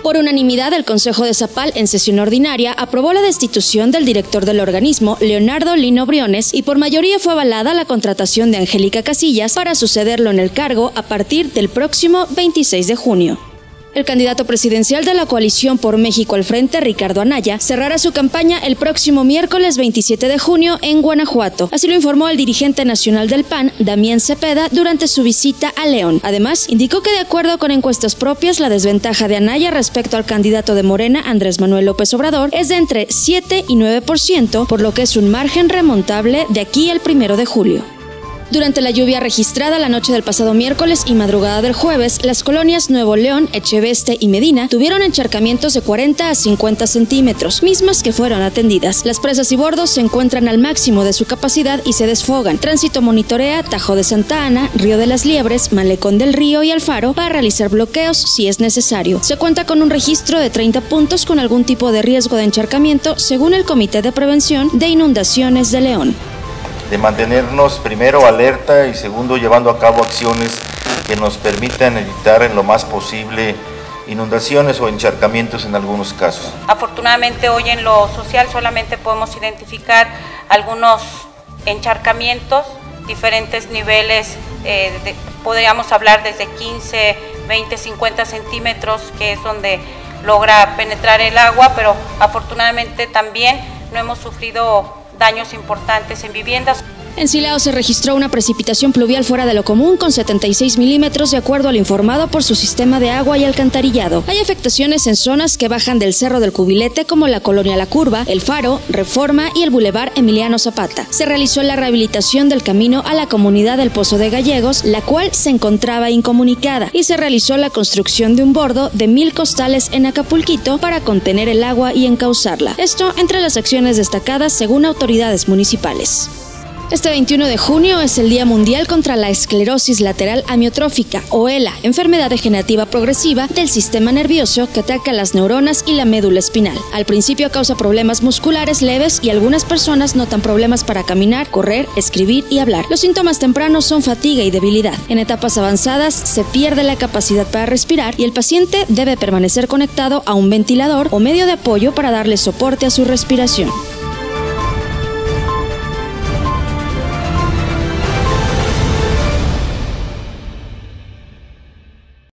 Por unanimidad, el Consejo de Zapal, en sesión ordinaria, aprobó la destitución del director del organismo, Leonardo Lino Briones, y por mayoría fue avalada la contratación de Angélica Casillas para sucederlo en el cargo a partir del próximo 26 de junio. El candidato presidencial de la coalición por México al Frente, Ricardo Anaya, cerrará su campaña el próximo miércoles 27 de junio en Guanajuato. Así lo informó el dirigente nacional del PAN, Damián Cepeda, durante su visita a León. Además, indicó que de acuerdo con encuestas propias, la desventaja de Anaya respecto al candidato de Morena, Andrés Manuel López Obrador, es de entre 7 y 9%, por lo que es un margen remontable de aquí al 1 de julio. Durante la lluvia registrada la noche del pasado miércoles y madrugada del jueves, las colonias Nuevo León, Echeveste y Medina tuvieron encharcamientos de 40 a 50 centímetros, mismas que fueron atendidas. Las presas y bordos se encuentran al máximo de su capacidad y se desfogan. Tránsito monitorea Tajo de Santa Ana, Río de las Liebres, Malecón del Río y Alfaro para realizar bloqueos si es necesario. Se cuenta con un registro de 30 puntos con algún tipo de riesgo de encharcamiento, según el Comité de Prevención de Inundaciones de León. De mantenernos primero alerta y segundo llevando a cabo acciones que nos permitan evitar en lo más posible inundaciones o encharcamientos en algunos casos. Afortunadamente hoy en lo social solamente podemos identificar algunos encharcamientos, diferentes niveles, podríamos hablar desde 15, 20, 50 centímetros, que es donde logra penetrar el agua, pero afortunadamente también no hemos sufrido daños importantes en viviendas. En Silao se registró una precipitación pluvial fuera de lo común con 76 milímetros de acuerdo a lo informado por su sistema de agua y alcantarillado. Hay afectaciones en zonas que bajan del Cerro del Cubilete como la Colonia La Curva, El Faro, Reforma y el Boulevard Emiliano Zapata. Se realizó la rehabilitación del camino a la comunidad del Pozo de Gallegos, la cual se encontraba incomunicada, y se realizó la construcción de un bordo de 1000 costales en Acapulquito para contener el agua y encauzarla. Esto entre las acciones destacadas según autoridades municipales. Este 21 de junio es el Día Mundial contra la Esclerosis Lateral Amiotrófica, o ELA, enfermedad degenerativa progresiva del sistema nervioso que ataca las neuronas y la médula espinal. Al principio causa problemas musculares leves y algunas personas notan problemas para caminar, correr, escribir y hablar. Los síntomas tempranos son fatiga y debilidad. En etapas avanzadas se pierde la capacidad para respirar y el paciente debe permanecer conectado a un ventilador o medio de apoyo para darle soporte a su respiración.